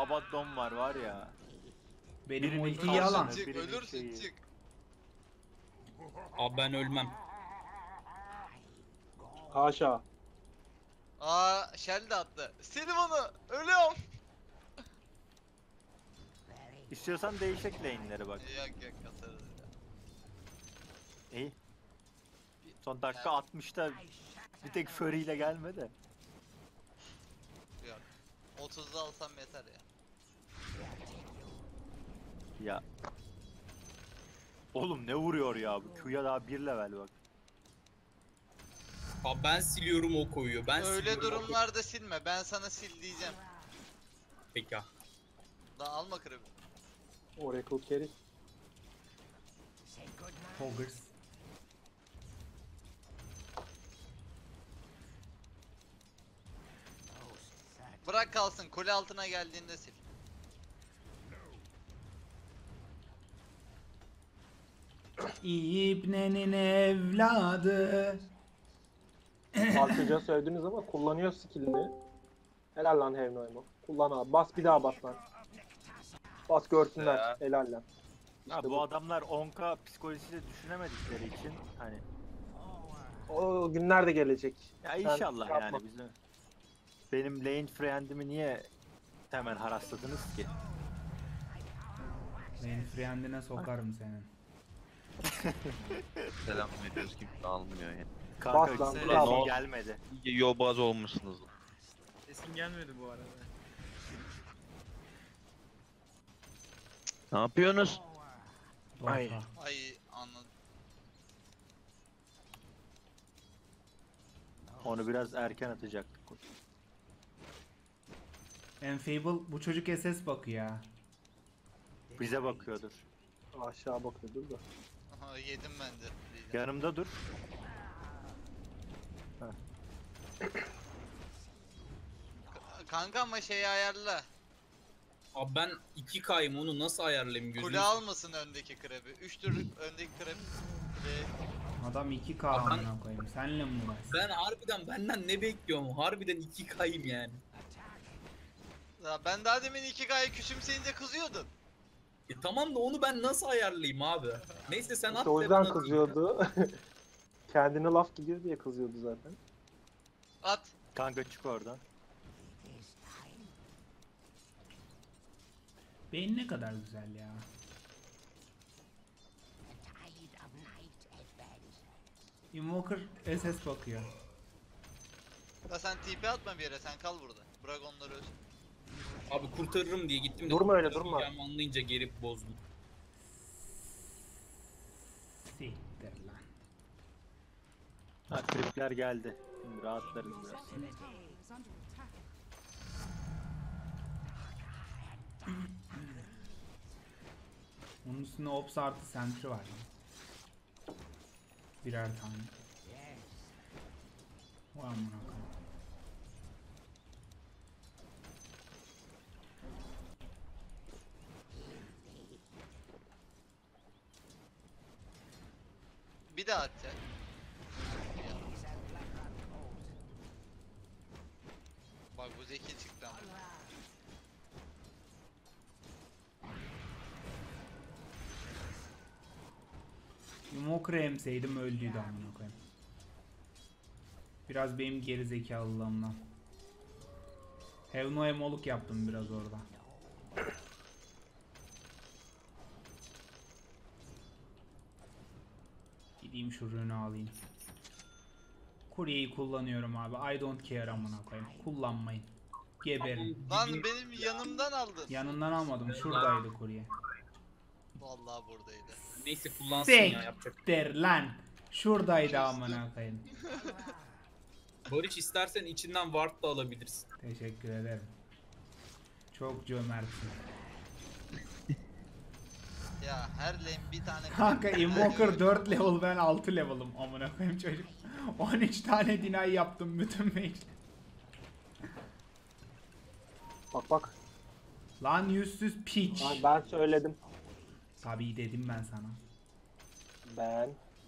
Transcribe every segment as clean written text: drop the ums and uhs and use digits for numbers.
Abaddon var ya. Benim Birinin ultiyi kalkanı, alan. Çık, birinin ölürsün şeyi. çık. Abi ben ölmem. Haşa. Aa, Shell de attı. Selim onu. Ölüyorum. İstiyorsan değişik lane'leri bak. Yok atarız ya. İyi. Son dakika 60'ta bir tek Fury ile gelme de. Yok. 30'da alsam yeter ya. Ya. Oğlum ne vuruyor ya bu? Q'ya daha 1 level bak. Abi ben siliyorum, o koyuyor. Ben Öyle siliyorum, o koyuyor. durumlarda silme. Ben sana sil diyeceğim. Peki ha. Daha alma krebi. Oracle carry. Hoggers. Bırak kalsın. Kule altına geldiğinde sil. İbnenin evladı. Parçaca söylediniz ama kullanıyor skillini. Helal lan Hevnoymo. Kullan abi. Bas bir daha bas lan. Bas görsünler. Ya. Helal lan. Ha, İşte bu adamlar 10k psikolojisiyle düşünemedikleri için hani O günler de gelecek. ya Sen inşallah yapma. yani bizim benim lane friend'imi niye hemen harasladınız ki? Beni friendine sokarım senin. Selam veriyoruz, kimse almıyor yani. Kanka Bas lan, senin bravo. gelmedi. Yobaz olmuşsunuz. Sesin gelmedi bu arada. Ne yapıyorsunuz? Ay. Dorka. Ay anladım. Onu biraz erken atacaktık. Enfable bu çocuk SS bakıyor ya. Bize bakıyordur. Aşağı bakıyordur da. Aha, yedim ben de. diyeceğim. Yanımda dur. Kanka ama şeyi ayarla. Abi ben 2K'yım, onu nasıl ayarlayayım gözünü? Kule almasın öndeki krebi. 3 tür öndeki krep. Adam 2K Adam- amına koyayım. Senle mi uğraşsın? Ben harbiden benden ne bekliyorum? Harbiden 2K'yım yani. Ya ben daha demin 2K'yı küçümseyince kızıyordun. Tamam da onu ben nasıl ayarlayayım abi? Neyse sen at İşte o da yüzden ben atayım. kızıyordu. Kendine laf gidiyor diye kızıyordu zaten. At. Kanka çık oradan. Beyin ne kadar güzel ya. Invoker SS bakıyor. Ya sen TP atma bir yere, sen kal burada. Bırak onları ölsün. Abi kurtarırım diye gittim de. Durma öyle, kurtaramayacağımı durma. Anlayınca geri bozdum. Siktir lan. Ha tripler geldi. Şimdi rahatlarız biraz. Onun üstüne Ops artı Sentry var. Birer tane. Vay amına koyayım. Bir daha atacak. Bak bu zeki çıktı ama. Invoker'ı emseydim öldüydü amına koyayım. Biraz benim geri zekalılığımdan. Hevno'ya moluk yaptım biraz orada. Gideyim şu rünü alayım. Kuryeyi kullanıyorum abi. I don't care amına koyayım. Kullanmayın. Geberin. Lan benim yanımdan aldın. Yanından almadım. Şuradaydı kurye. Vallahi buradaydı. Neyse kullansın ya, yapacak. Siktir lan. Şuradaydı amına koyayım. Barış istersen içinden ward da alabilirsin. Teşekkür ederim. Çok cömertsin. Ya her lane bir tane. Kanka Invoker 4 level, ben 6 level'ım amına koyayım çocuk. 13 tane deny yaptım bütün mage. Bak bak. Lan yüzsüz piç. Ben söyledim. Tabii dedim ben sana. Ben.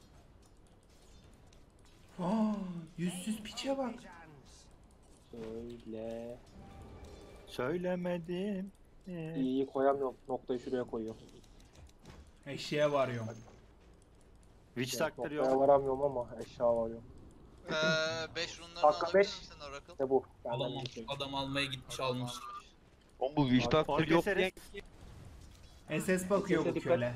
Yüzsüz piçe bak. Söyle. Söylemedim. İyi koyamıyorum. Noktayı şuraya koyuyorum. Eşeğe varıyorum. Witch Yani Doctor noktaya yok. varamıyorum ama eşya varıyorum. 5 runlarını Dakika alabilir beş. misin Oracle? İşte bu. Benden Alamam. bir şey. Adam almaya gitmiş Adam almış. Oğlum bu Witch Doctor Onu yok keseriz. diye. SS bakıyor bu dikkat. köle.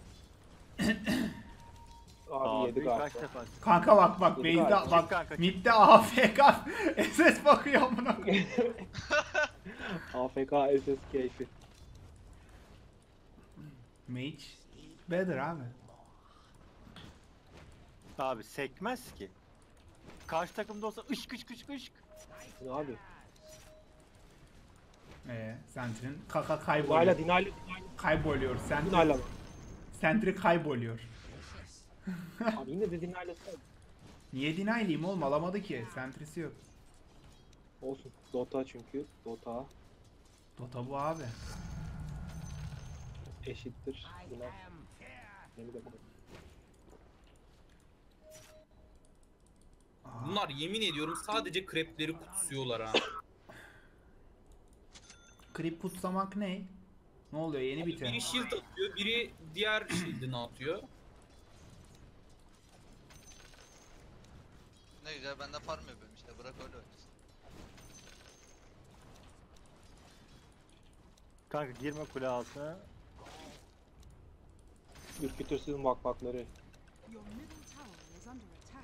Abi yedi kaç galiba. defa? Kanka bak Yedi base'de galiba. bak Çık kanka, çık. midde AFK SS bakıyor amına. AFK SS keyfi. Mage better abi. Abi sekmez ki. Karşı takımda olsa ışk ışk ışk ışk. Ne abi? Sentry'nin kaka Dinayla kayboluyor. dinayla Kayboluyor. Sentry, dinayla. sentry kayboluyor. Abi yine de dinayla Niye denial'iyim oğlum, alamadı ki. Sentry'si yok. olsun. Dota çünkü. Dota Dota bu abi. eşittir. Dinay. Beni de koy. Bunlar yemin ediyorum sadece krepleri kutsuyorlar ha. Creep putsamak ne? Ne oluyor, yeni Biri biten? shield atıyor, biri diğer shield'ini atıyor. Ne güzel ben de farm yapıyorum işte bırak öyle oynasın. Kanka girme kule altına. Ürkütürsün bakmakları. Your middle tower is under attack.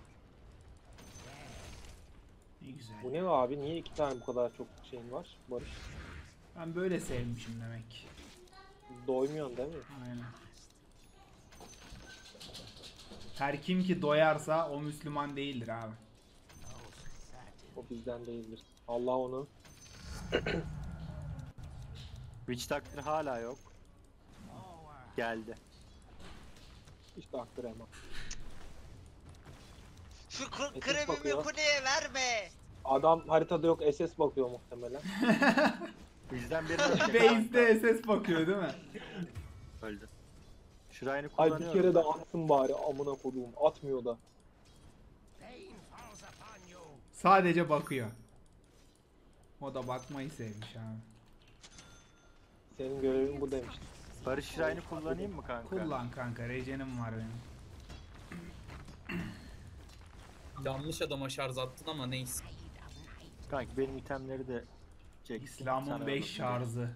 Ne güzel. Bu ne abi? Niye iki tane bu kadar çok şeyin var? Barış. Ben böyle sevmişim demek. Doymuyorsun değil mi? Aynen. Her kim ki doyarsa o Müslüman değildir abi. O bizden değildir. Allah onu. Witch Doctor hala yok. Geldi. İşte aktör hemen. Şu Etek kremimi bakıyor. kuleye verme. Adam haritada yok, SS bakıyor muhtemelen. Bizden birini ölecek. Base'de SS bakıyor değil mi? Öldü. Şurayını Ay kullanıyor. bir kere de atsın bari amına koduğum. Atmıyor da. Sadece bakıyor. O da bakmayı sevmiş abi. Senin görevin bu demişti. Barış Şirayını kullanayım mı kanka? Kullan kanka, rejenim var benim. Yanlış adama şarj attın ama neyse. Kanka benim itemleri de çeksin. İslam'ın Sana 5 bakın. şarjı.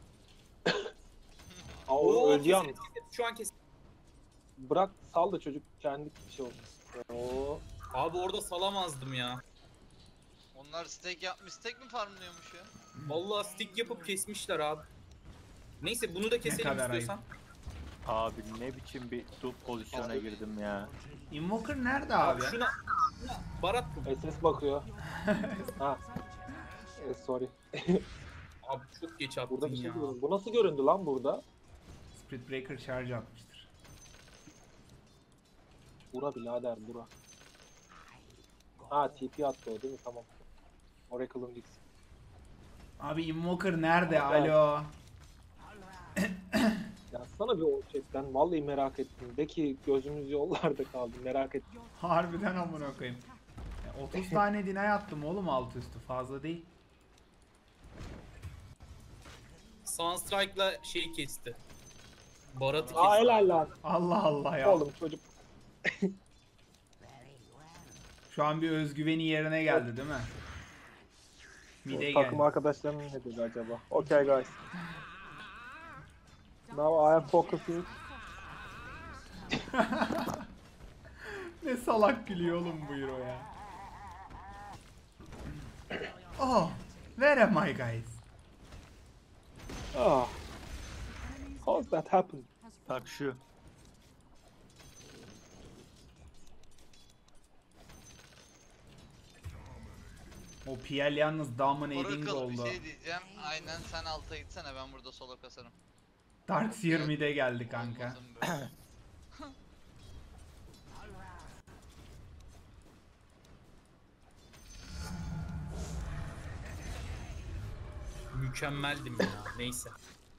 Aa o öldü yalnız. Şu an kes. Bırak sal da çocuk kendi bir şey olsun. Oo. Abi orada salamazdım ya. Onlar steak mi farmlıyormuş ya? Vallahi stick yapıp kesmişler abi. Neyse bunu da keselim kadar ayıp. istiyorsan. Abi ne biçim bir pozisyona girdim ya. Invoker nerede Abi abi? şuna Barat bu. SS bakıyor. Ha. Sorry. Abi çok geç attın Burada bir şey ya. göründü. Bu nasıl göründü lan burada? Spirit Breaker charge atmıştır. Bura birader bura. Ha TP attı o değil mi? Tamam. Oracle'ın X. Abi Invoker nerede? Abi. Alo. Yazsana bir o chatten. Vallahi merak ettim. De ki gözümüz yollarda kaldı. Merak ettim. Harbiden amına koyayım. 30 tane deny attım oğlum alt üstü, fazla değil. Sunstrike'la şeyi kesti. Barat'ı kesti. Aa helal lan. Allah Allah ya. Oğlum çocuk. Şu an bir özgüveni yerine geldi değil mi? Mide Takım geldi. arkadaşlarım ne dedi acaba? Okay guys. Now I am focusing. Ne salak gülüyor oğlum bu hero ya. Oh, where am I guys? Ah. How's that happen? Bak şu. O PL yalnız dominating Oracle oldu. bir şey diyeceğim. Aynen sen alta gitsene ben burada solo kasarım. Darkseer mid'e geldi kanka. Olmasın böyle. Mükemmeldim ya. Neyse.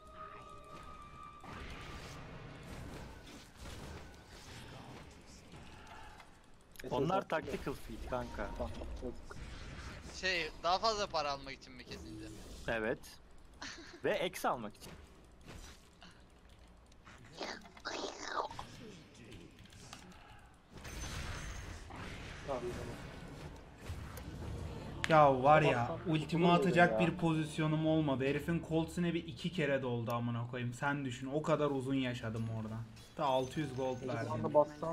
Onlar tactical feed kanka. Bak, yazık. Şey daha fazla para almak için mi kesince? Evet. Ve X almak için. Tamam, Ya var ya Allah'tan ultimi olur atacak ya. bir pozisyonum olmadı. Herifin Colt Snap'i 2 kere doldu amına koyayım. Sen düşün o kadar uzun yaşadım orada. Da 600 gold tamam. verdim. Anda bassam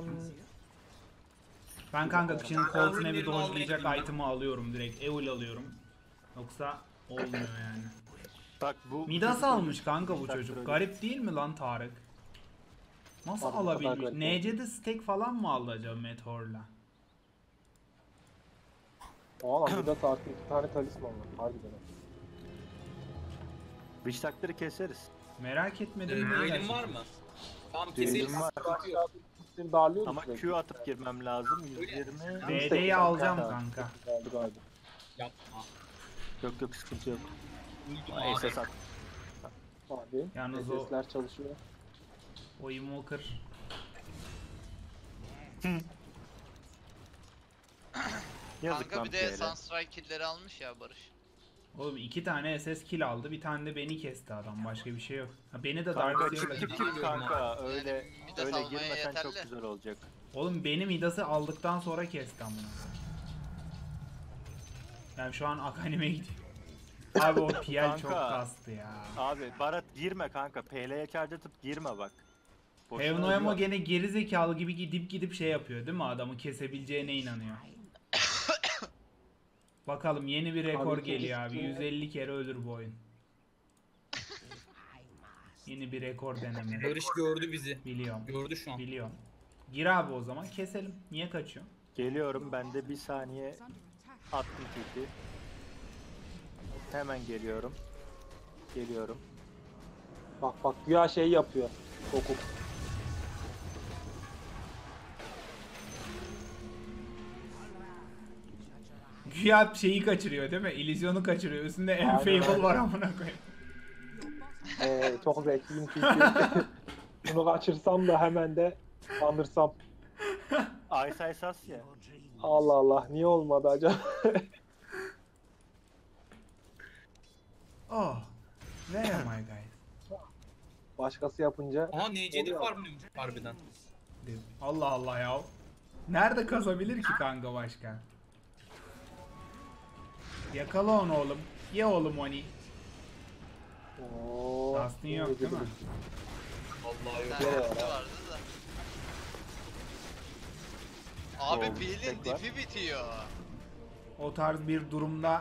Ben kanka şimdi Colt Snap'i ürünlerini dodge'layacak almayı item'ı alıyorum direkt. Eul alıyorum. Yoksa olmuyor yani. Bak bu Midas çocuk almış kanka bu Midas çocuk. öyle. Garip değil mi lan Tarık? Nasıl Abi, bu kadar alabilmiş? garip NC'de stack falan mı aldı acaba Meteor'la? Aa, burada artı 2 tane talisman var. Harbiden. Witch takları keseriz. Merak etmedim mi? Duel'in var mı? Tamam keseriz. Duel'im var. Seni darlıyoruz Ama sürekli. Q atıp girmem lazım. 120. VD'yi alacağım kanka. Geldi galiba. Yapma. Yok yok sıkıntı yok. Uyudum Ama abi. SS at. Hadi. Yalnız o- SS'ler çalışıyor. O Invoker. Yazık Kanka lan bir de PL. Sunstrike kill'leri almış ya Barış. Oğlum 2 tane SS kill aldı. Bir tane de beni kesti adam. Başka bir şey yok. Ha, beni de Kanka Darkseer'la çık çık kesti. çık kanka. Öyle Yani Midas öyle almaya girmesen çok yeterli. güzel olacak. Oğlum beni Midas'ı aldıktan sonra kesti amına. Yani şu an Akani'me gidiyor. Abi o PL çok Kanka. kastı ya. Abi Barat girme kanka. PL'ye charge atıp girme bak. Boşuna Hevnoemo ölüyor. gene gerizekalı gibi gidip şey yapıyor değil mi? Adamı kesebileceğine inanıyor. Bakalım yeni bir rekor Abi, geliyor abi. keşke- 150 kere ölür bu oyun. Yeni bir rekor deneme. Barış gördü bizi. Biliyorum. Gördü şu an. Biliyorum. Gir abi o zaman keselim. Niye kaçıyor? Geliyorum ben de bir saniye Is under attack. attım TP. Hemen geliyorum. Geliyorum. Bak bak güya şey yapıyor. Dokuk. Güya şeyi kaçırıyor değil mi? İllüzyonu kaçırıyor. Üstünde Enfable var amına koyayım. Çok zekliyim çünkü. Bunu kaçırsam da hemen de kandırsam. Ice Ice As ya. Allah Allah niye olmadı acaba? Oh. Where am I guys? Başkası yapınca Aha NC'de Oluyor. farmlıyormuş harbiden. Allah Allah ya. Nerede kazabilir ki kanka başka? Yakala onu oğlum. Ye oğlum onu. ooo. Dust'ın yok değil mi? Vallahi yok. Sen vardı da. Abi Oo, Bill'in tek var. difi bitiyor. O tarz bir durumda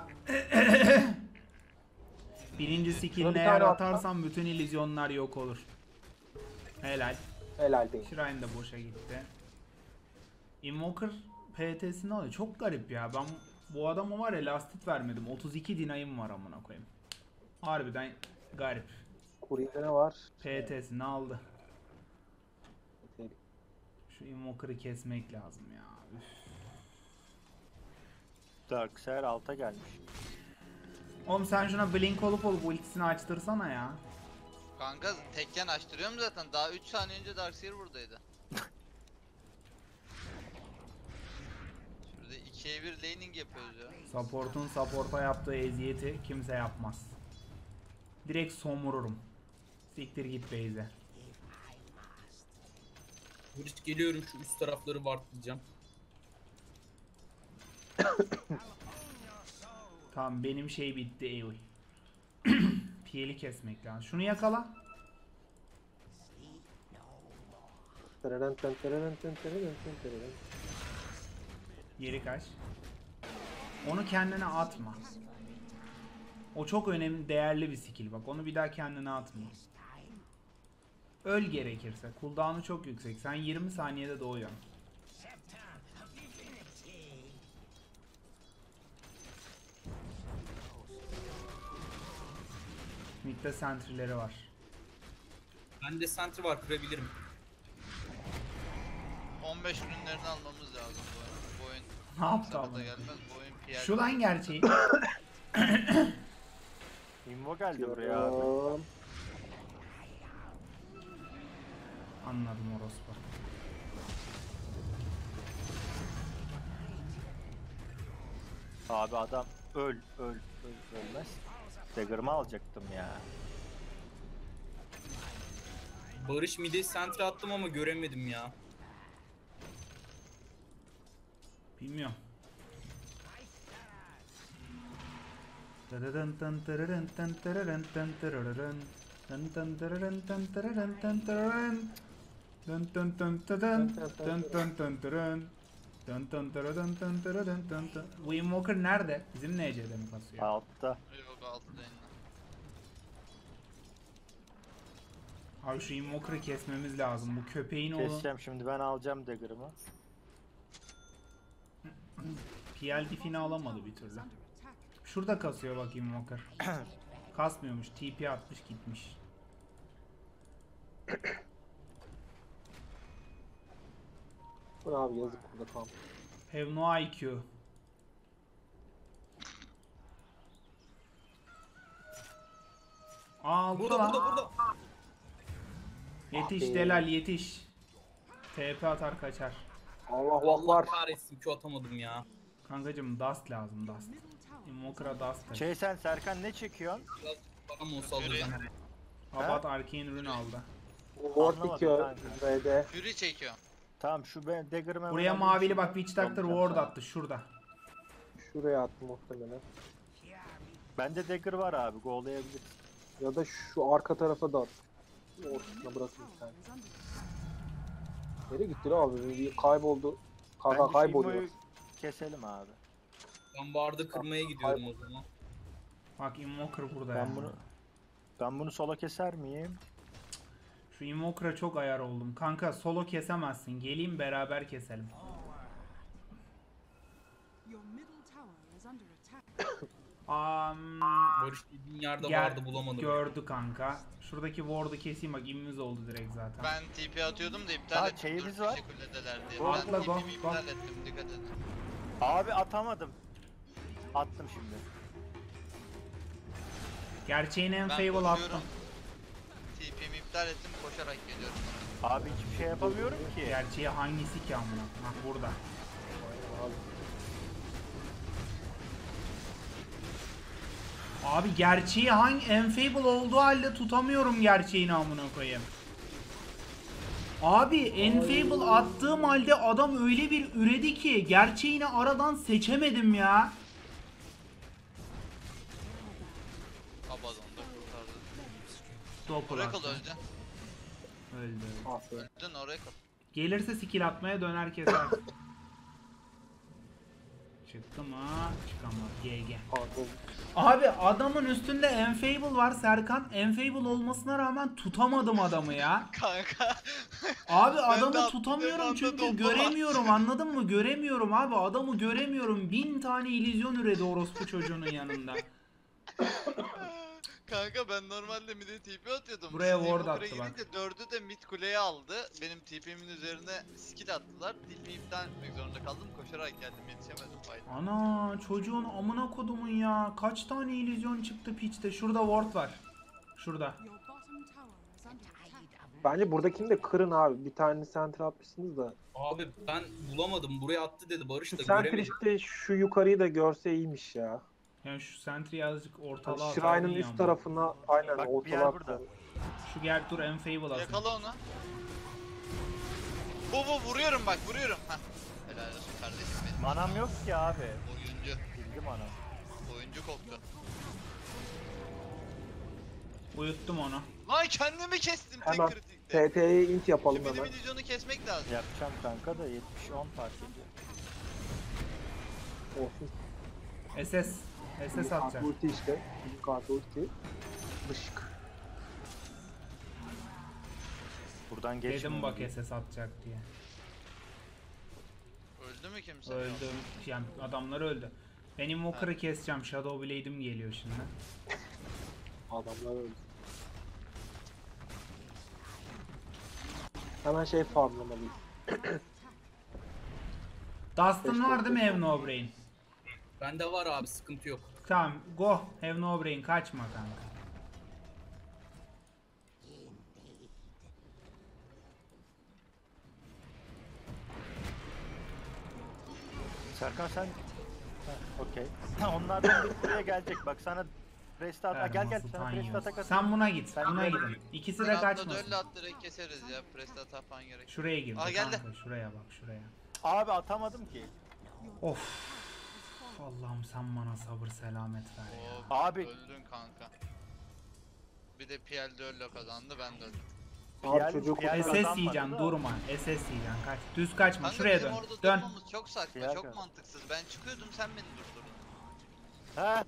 birinci Şuna skill'ini bir eğer tane atarsan bütün illüzyonlar yok olur. Helal. Helal değil. Shrine de boşa gitti. Invoker PT'sini alıyor. Çok garip ya. Ben bu adama var ya lastik vermedim. 32 dinayım var amına koyayım. Harbiden garip. Kurye'de ne var? PT'sini aldı. Şu Invoker'ı kesmek lazım ya. Üf. Darkseer alta gelmiş. Oğlum sen şuna blink olup ultisini açtırsana ya. Kanka tekken açtırıyorum zaten. Daha 3 saniye önce Darkseer buradaydı. Şurada 2'ye 1 laning yapıyoruz ya. Support'un support'a yaptığı eziyeti kimse yapmaz. Direkt somururum. Siktir git base'e. Barış geliyorum şu üst tarafları wardlayacağım. Tamam benim şey bitti Eul. PL'i kesmek lazım. Şunu yakala. Tereren ten tereren ten tereren ten tereren. Geri kaç. Onu kendine atma. O çok önemli, değerli bir skill bak. Onu bir daha kendine atma. Öl gerekirse. Cooldown'u çok yüksek. Sen 20 saniyede doğuyorsun. Mid'de sentry'leri var. Bende center var kırabilirim. 15 ürünlerini almamız lazım bu oyun. Bu oyun Ne yaptı sana ama? da gelmez. Bu oyun PR. Şu lan gerçeği. Invo geldi buraya abi. Diyorum. Anladım orospu. Abi adam öl ölmez. Dagger'ımı alacaktım ya. Barış mide center attım ama göremedim ya. Bilmiyorum. Bu Invoker nerede? Bizim NC'de mi kasıyor? Altta. Yok altı değil. Abi şu Invoker'ı kesmemiz lazım. Bu köpeğin oğlu Keseceğim şimdi, ben alacağım dagger'ımı. PL diff'ini alamadı bir türlü. Şurada kasıyor bak Invoker. Kasmıyormuş. TP atmış gitmiş. Bu ne abi, yazık burada tam. Have no IQ. Aa Burada lan. burada. Yetiş Ah be. Delal yetiş. TP atar kaçar. Allah Allah akbar. kahretsin Q atamadım ya. Kankacım dust lazım dust. Middle tower. Invoker'a dust. Şey sen Serkan ne çekiyorsun? Biraz bana mı sallıyordum. Abat Arcane Rune aldı. Ward Anlamadım bitiyor. kanka. V'de. Fury çekiyor. Tamam şu ben dagger'ımı Buraya hemen mavili alayım. bak Witch Doctor Alacağım ward sana. attı şurada. Şuraya attım muhtemelen. Bende dagger var abi, go'layabiliriz. Ya da şu arka tarafa da at. Ortasına bırakın bir tane. Is under attack. Nereye gitti lan abi? Bir kayboldu. Kanka Bence şu kayboluyor. immoyu keselim abi. Ben bardı kırmaya gidiyorum o zaman. Bak Invoker burada Ben ya. Ben bunu solo keser miyim? Şu Invoker'a çok ayar oldum. Kanka solo kesemezsin. Geleyim beraber keselim. Your middle tower is under attack. Barış dediğin yerde Gel, vardı bulamadım. gördü kanka. Şuradaki ward'u keseyim bak immüz oldu direkt zaten. Ben TP atıyordum da iptal Ha, ettim. şeyimiz Dur, var. teşekkürler diye. Go, Ben go, go, TP'mi go. iptal ettim, dikkat edin. Abi atamadım. Attım şimdi. Gerçeğini en Ben fable koşuyorum. attım. TP'mi iptal ettim, koşarak geliyorum. Abi hiçbir şey yapamıyorum ki. Gerçeği hangisi ki amına? Bak burada. Abi gerçeği hangi enfable olduğu halde tutamıyorum gerçeğini amına koyayım. Abi enfable attığım halde adam öyle bir üredi ki gerçeğini aradan seçemedim ya. Abaddon'da kurtardı. Doppel Oracle attı. öldü. Öldü. Ah be. Öldün Oracle. Gelirse skill atmaya döner keser. Çıktı mı? Çıkamaz. GG. Kanka Abi adamın üstünde enfable var Serkan. Enfable olmasına rağmen tutamadım adamı ya. Kanka. Abi Ben de adamı attım, tutamıyorum ben de çünkü topa göremiyorum anladın mı? Göremiyorum abi adamı göremiyorum. 1000 tane illüzyon üredi orospu çocuğunun yanında. Kanka ben normalde mid'e TP atıyordum. Buraya Siz ward Invoker'a attı bak. girince 4'ü de mid kuleye aldı. Benim TP'min üzerine skill attılar. TP'mi iptal etmek zorunda kaldım. Koşarak geldim, yetişemedim fight'a. Ana çocuğun amına kodumun ya. Kaç tane illüzyon çıktı piçte. Şurada ward var. Şurada. Your bottom tower is under attack. bence buradakini de kırın abi. Bir tane center atmışsınız da. Abi ben bulamadım. Buraya attı dedi Barış Şu da center göremedim. işte şu yukarıyı da görse iyiymiş ya. Yani şu sentry azıcık ortalığa Yani atardın Shrine'ın ya üst ama. tarafına aynen Bak, bir ortalığa yer burada. atıyor. Şu gel dur enfable atın. Yakala onu. Bu vuruyorum bak, vuruyorum. Heh. Helal olsun kardeşim benim. Manam yok ki abi. Oyuncu. Bildim anam. Oyuncu koktu. Uyuttum onu. Lan kendimi kestim tek Hemen kritikte. TT'ye int yapalım Şu benim hemen. illüzyonu kesmek lazım. Yapacağım kanka da 70-10 fark ediyor. Olsun. SS. SS Kart atacak. ulti işte. Bizim kart ulti. Dışık. Buradan geçmiyor. Dedim bak SS atacak diye. Öldü mü kimse? Öldü. Yani adamlar öldü. Ben Invoker'ı keseceğim. Shadow Blade'im geliyor şimdi. Adamlar öldü. Hemen şey farmlamalıyız. Dust'ın var değil mi Have No Brain? Bende var abi, sıkıntı yok. Tamam go. Have No Brain kaçma kanka. Serkan sen... Heh, okey. Onlardan biri buraya gelecek. Bak sana Presta at. Gel gel. Sana presta atak at. Sen buna git. Sen Buna de- gidin. İkisi de Ben atla kaçmasın. dölle at direkt keseriz ya. Presta tapan gerek. Şuraya girdi Aa, geldi. kanka. Şuraya bak şuraya. Abi atamadım ki. Of. Allah'ım sen bana sabır selamet ver ya. Abi. Öldün kanka. Bir de PL dölle kazandı, ben de öldüm. Abi çocuk Piyal SS kazanmadı yiyeceksin da. durma. SS yiyeceksin kaç. Düz kaçma Kanka şuraya bizim dön. orada Dön. durmamız çok saçma, Piyal çok kazandı. mantıksız. Ben çıkıyordum, sen beni durdurdun. He.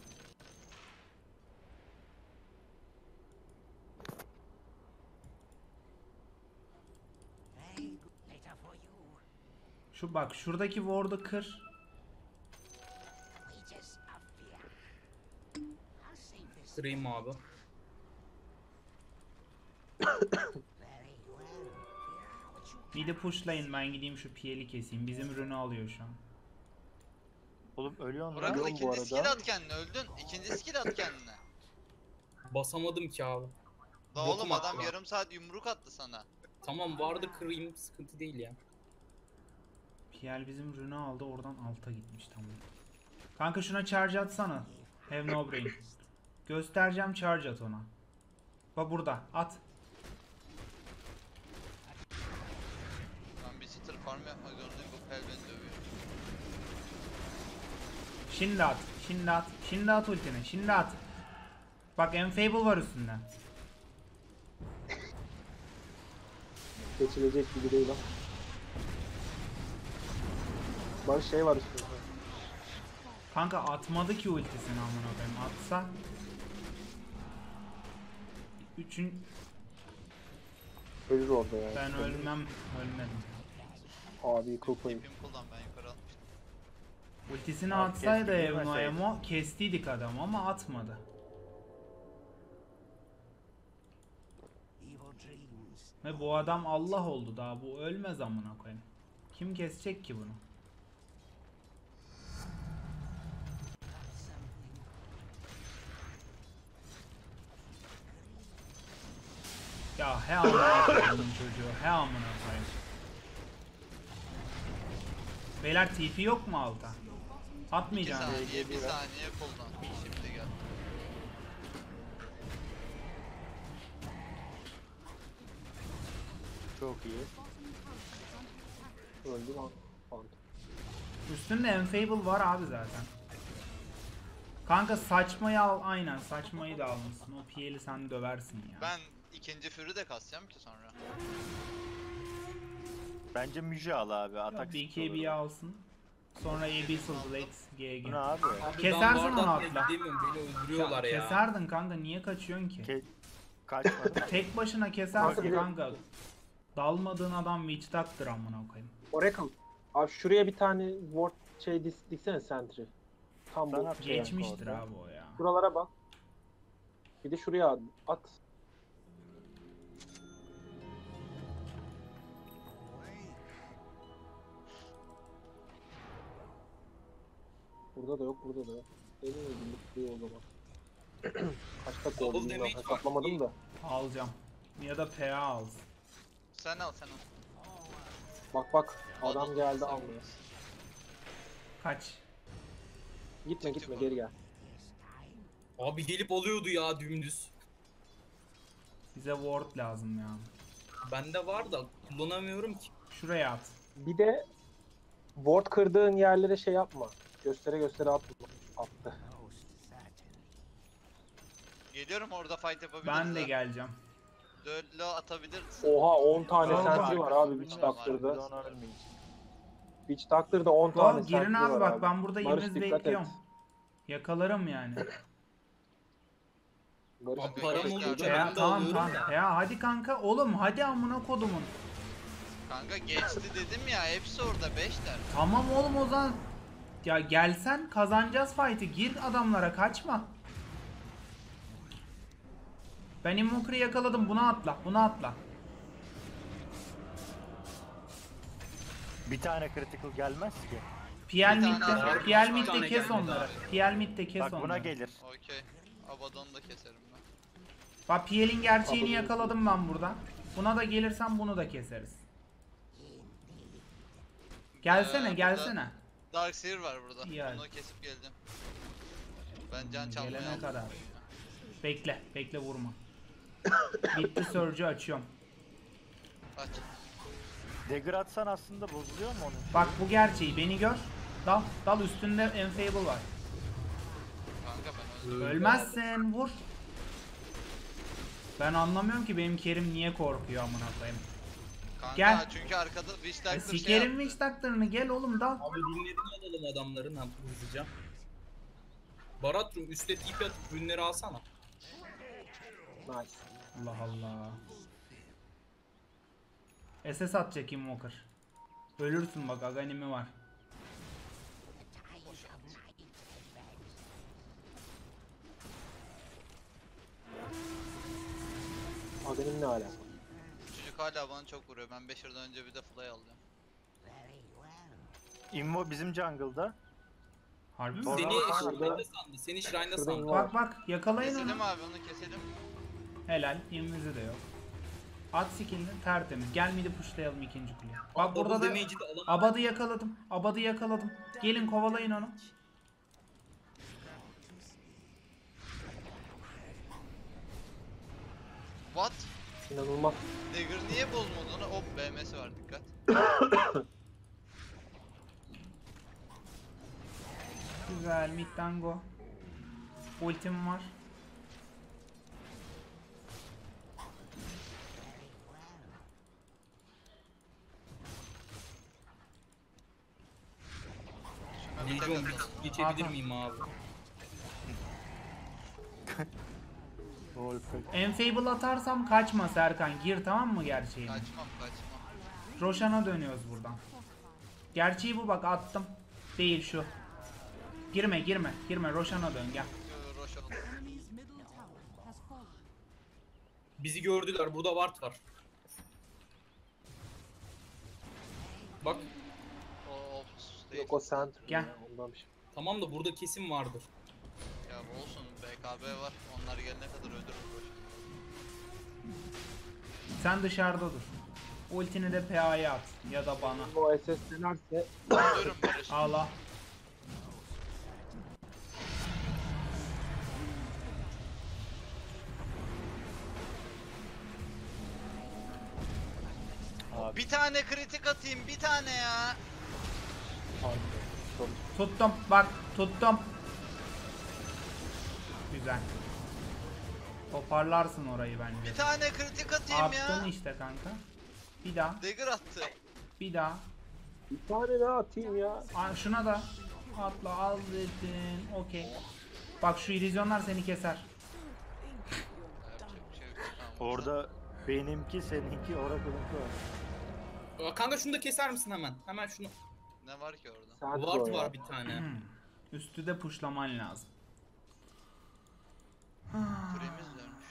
Şu bak şuradaki ward'u kır. Kırayım abi. Mid'i pushlayın ben gideyim şu PL'i keseyim. Bizim rünü alıyor şu an. Oğlum ölüyorsun Burak lan. bu ikinci arada. skill at kendine, öldün. İkinci skill at kendine. Basamadım ki abi. La Bokum oğlum adam attı. yarım saat yumruk attı sana. Tamam vardı kırayım, sıkıntı değil ya. PL bizim rünü aldı oradan alta gitmiş tamam. Kanka şuna charge atsana. Have no brain. Göstereceğim charge at ona. Bak burada at. Ben bir çıtır farm yapmak zorundayım, bu pel beni dövüyor. Şimdi at. Şimdi at. Şimdi at ultini. Şimdi at. Bak Enfable var üstünde. geçilecek gibi değil ama. Bak şey var üstünde. Kanka atmadı ki ultisini amına koyayım. Atsa. Üçün Ölür orada yani. ben ölmedim. Abi yıkıl koyayım. Tipim kullan, ben yukarı atmıştım. Ultisini Abi atsaydı keşke Evno girmeseydi. Emo kestiydik adamı ama atmadı. Ve bu adam Allah oldu daha bu ölmez amına koyayım. Kim kesecek ki bunu? Ya he amına koyayım çocuğu he amına koyayım. Beyler TP yok mu alta? 2 Atmayacağım. saniye, 1 saniye kullan. Şimdi gel. Çok iyi. Öldü lan. Phantom. Üstünde Enfable var abi zaten. Kanka saçmayı al aynen saçmayı da almışsın. O PL'i sen döversin ya. Ben ikinci fürü de kasacağım ki sonra. Bence Müjde al abi. Atak BKB'yi alsın. Sonra Abyssal Blades GG. Bu ne abi? Abi Kesersin ben onu bardak atla. gidemiyorum, beni öldürüyorlar ya. Keserdin kanka niye kaçıyorsun ki? Kaçmadı. Tek başına kesersin Kanka bir de- kanka. Dalmadığın adam witch doctor amına koyayım. Oracle. Abi şuraya bir tane ward şey diksene sentry. Tam Ben bu at- şey. Geçmiştir orada. abi o ya. Buralara bak. Bir de şuraya at. Burada da yok, burada da yok. Benim ödülük o zaman. Kaç kat Double oldu damage bilmiyorum, var. hesaplamadım da. Alacağım. Ya da PA alsın. Sen al, sen al. Bak bak, adam geldi almıyor. Kaç. Gitme gitme, geri gel. Abi gelip oluyordu ya dümdüz. Bize ward lazım ya. Bende var da kullanamıyorum ki. Şuraya at. Bir de ward kırdığın yerlere şey yapma. Göstere göstere atma. Attı. Geliyorum, orada fight yapabiliriz. Ben de ha. geleceğim. Dölle atabilirsin. Oha 10 tane Tamam, sentry var abi Witch Tamam, Doctor'da. Biz ona ölmeyiz. Witch Doctor'da 10 Go tane girin sentry abi var bak ben burada Barış, yemiz dikkat bekliyorum. et. Yakalarım yani. Barış, Abi dikkat param et. olunca Ya ben de tamam alıyorum tamam. da. Ya hadi kanka oğlum hadi amına kodumun. Kanka geçti dedim ya, hepsi orada 5'ler. Tamam oğlum o zaman. Ya gelsen kazanacağız fight'ı. Gir adamlara kaçma. Ben Invoker'ı yakaladım. Buna atla. Buna atla. Bir tane critical gelmez ki. PL Bir tane mid'de, var. PL Bir mid'de tane kes gelmedi onları. abi. PL mid'de kes Bak buna onları. gelir. Okey. Abaddon'u da keserim ben. Bak PL'in gerçeğini Abi, yakaladım ben burada. Buna da gelirsen bunu da keseriz. Gelsene burada- gelsene. Darkseer var burada. İyi hadi. Onu kesip geldim. Ben can çalmaya Gelene aldım. kadar. Bekle. Bekle vurma. Bitti Surge'ü açıyorum. Aç. Dagger atsan aslında bozuluyor mu onun? Bak bu gerçeği. Beni gör. Dal. Dal üstünde Enfable var. Kanka ben öldüm. Ölmezsen vur. Ben anlamıyorum ki benim Kerim niye korkuyor amına koyayım. Kanka Gel. çünkü arkada Witch Doctor şey Sikerim yaptı. Witch Doctor'ını gel oğlum dal. Abi ürünlerini alalım adamların hızlıca. Baratrum üstte tip atıp ürünleri alsana. Nice. Allah Allah. SS atacak Invoker. Ölürsün bak Aganim'i var. Adenin ne alaka? Çocuk hala bana çok vuruyor. Ben 5 yıldan önce bir de fly aldım. Immo bizim jungle'da. Harbi mi? Doğru. Seni Aa, Shrine'da sandı. Seni Shrine'da Şurada sandı. Bak bak yakalayın onu. Keselim abi onu keselim. Helal. Invis'i de yok. At skill'ini tertemiz. Gel midi pushlayalım ikinci kuleye. Bak Bak burada da damage'i de alamam. Abad'ı yakaladım. Abad'ı yakaladım. Gelin kovalayın onu. What? İnanılmaz. Dagger niye bozmadı onu? Hop BM'si var dikkat. Güzel midden go. Ultim var. Şuna bir tek Legion atalım. geçebilir Hakan. miyim abi? Enfable atarsam kaçma Serkan. Gir tamam mı gerçeğini? Kaçmam. Roshan'a dönüyoruz buradan. Gerçeği bu bak attım. Değil şu. Girme girme. Girme Roshan'a dön gel. Roşa aldım. Enemy's middle tower has fallen. Bizi gördüler. Burada ward var. Bak. O değil. Yok o center. Gel. Ya, ondan bir şey. Tamam da burada kesin vardır. Ya olsun BKB var. Onlar gelene kadar öldürürüm Roşa. Sen dışarıda dur. Ultini de PA'ya at. Ya da bana. O SS denerse Öldürürüm Barış. Allah. Bir tane kritik atayım bir tane ya. Tuttum. Bak tuttum. Güzel. Toparlarsın orayı bence. Bir tane kritik atayım ya. Attın işte kanka. Bir daha. Dagger attı. Bir daha. bir tane daha atayım ya. Aa, şuna da. Atla al dedin. Okey. Bak şu illüzyonlar seni keser. Yapacak bir şey yok. Tamam. Orada benimki seninki Oracle'ınki var. Aa, kanka şunu da keser misin hemen? Hemen şunu. Ne var ki orada? Center Ward o ya. var bir tane. Üstü de pushlaman lazım. Kuremiz vermiş.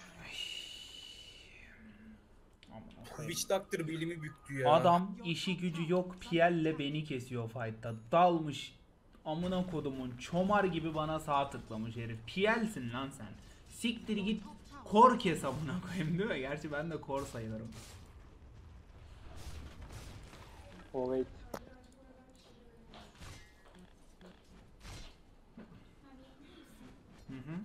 Aman koyayım. Witch Doctor belimi büktü ya. Adam işi gücü yok Piel'le beni kesiyor fight'ta. Dalmış. Amına kodumun çomar gibi bana sağ tıklamış herif. Piel'sin lan sen. Siktir git kor kes amına koyayım değil mi? Gerçi ben de kor sayılırım. Oh wait. Hı hı.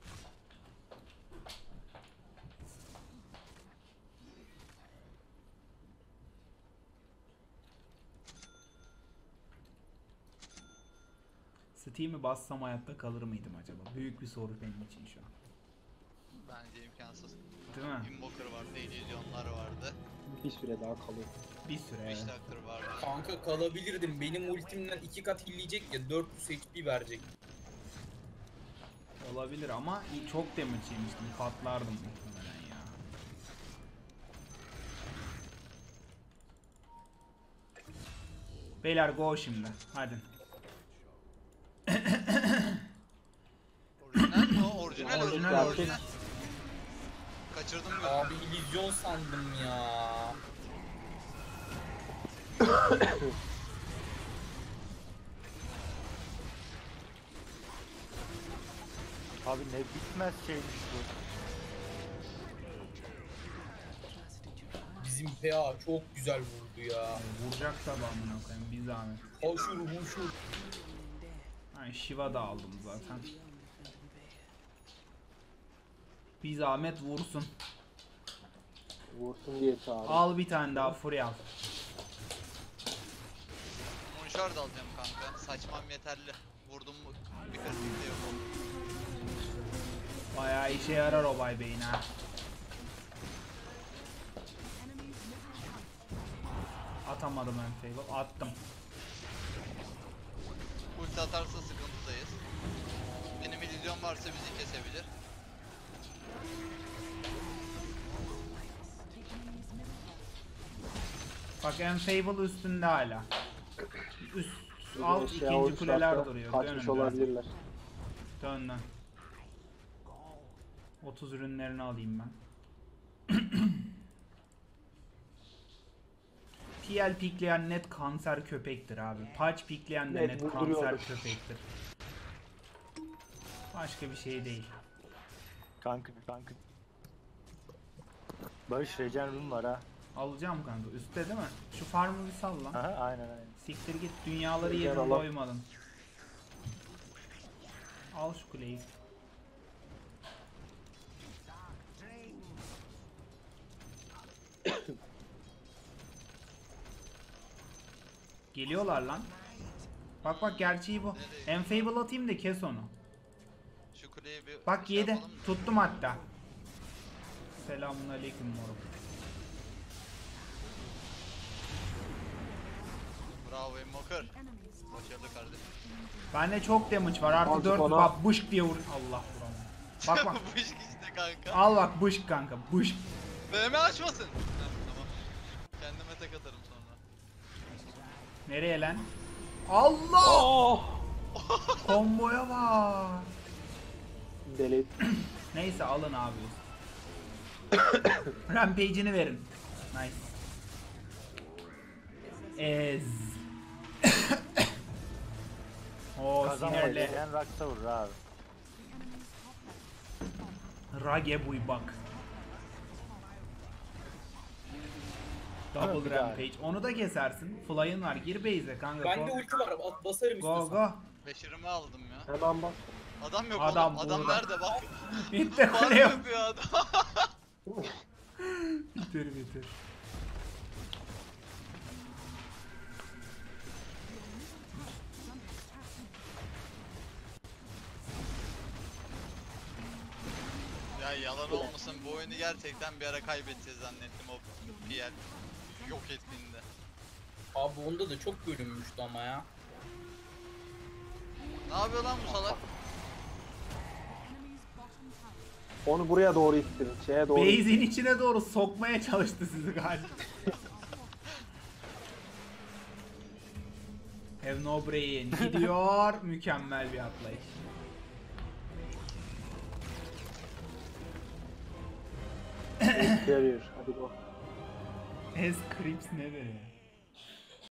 Steam'i bassam hayatta kalır mıydım acaba? Büyük bir soru benim için şu an. Bence imkansız. Değil mi? Invoker vardı, illüzyonlar vardı. Bir süre daha kalıyor. Bir süre. Witch Evet. Doctor vardı. Kanka kalabilirdim. Benim ultimden 2 kat hilleyecek ya 400 HP verecek. Olabilir ama çok damage yemiştim. Patlardım muhtemelen ya. Beyler go şimdi. Hadi. Orijinal mi o? Orijinal Orijinal, orijinal. orijinal. Kaçırdım gözümü. Abi illüzyon sandım ya. Abi ne bitmez şeymiş bu. Bizim PA çok güzel vurdu ya. Vuracak tabi amına koyayım bir zahmet. Hoşur hoşur. Ay Shiva da aldım zaten. Bir zahmet vursun. Vursun diye çağırıyor. Al bir tane daha Fury al. Monşar da alacağım kanka. Saçmam yeterli. Vurdum mu bir kritik de yok oldu. Bayağı işe yarar o Bay Bane ha. Atamadım Enfable. Attım. Ulti atarsa sıkıntıdayız. Benim illüzyon varsa bizi kesebilir. Bak Enfable üstünde hala. Üst, Bizim alt eşya ikinci olursa kuleler duruyor. Kaçmış Dön. olabilirler. Dön. 30 ürünlerini alayım ben. TL pikleyen net kanser köpektir abi. Patch pikleyen de Net net vurduruyordur. kanser köpektir. Başka bir şey değil. Kanka. Barış Regener'ım var ha. Alacağım kanka. Üstte değil mi? Şu farmı bir sal lan. Aha, aynen. Siktir git. Dünyaları Regener yedim alalım. doymadım. Al şu kuleyi. Geliyorlar lan. Bak gerçeği bu. Enfable atayım da kes onu. Şu kuleyi bir Bak şey yedi. yapalım mı? Tuttum hatta. Selamünaleyküm moruk. Bravo Invoker. Başarılı kardeşim. Bende çok damage var. Artı Azıcık 4 ona- bak bışk diye vur. Allah vuramam. Bak. Bu iş işte kanka. Al bak bışk kanka. Bışk. BM açmasın. Heh, tamam. Kendime tek atarım sonra. Nereye lan? Allah! Oh! Komboya bak. Deli. Neyse alın abi. Rampage'ini verin. Nice. Ez. O Kazanmayı sinirli. deneyen Raksa vurur abi. Rage buy bak. Double Bir daha. rampage. Onu da kesersin. Fly'ın var. Gir base'e kanka. Bende ulti var. Basarım Go istiyorsan. go. Beşirimi aldım ya. Hemen bak. Adam yok Adam oğlum. Adam burada. nerede bak. Bitti Farm kule yok. yapıyor adam. Bitir. Ya yalan olmasın bu oyunu gerçekten bir ara kaybedeceğiz zannettim o PL yok ettiğinde. Abi onda da çok bölünmüştü ama ya. Ne yapıyor lan bu salak? Onu buraya doğru ittirin. Şeye doğru. Base'in içine doğru sokmaya çalıştı sizi galiba. Have no brain. Gidiyor. Mükemmel bir atlayış. Carrier. Hadi go. Es Crips ne be?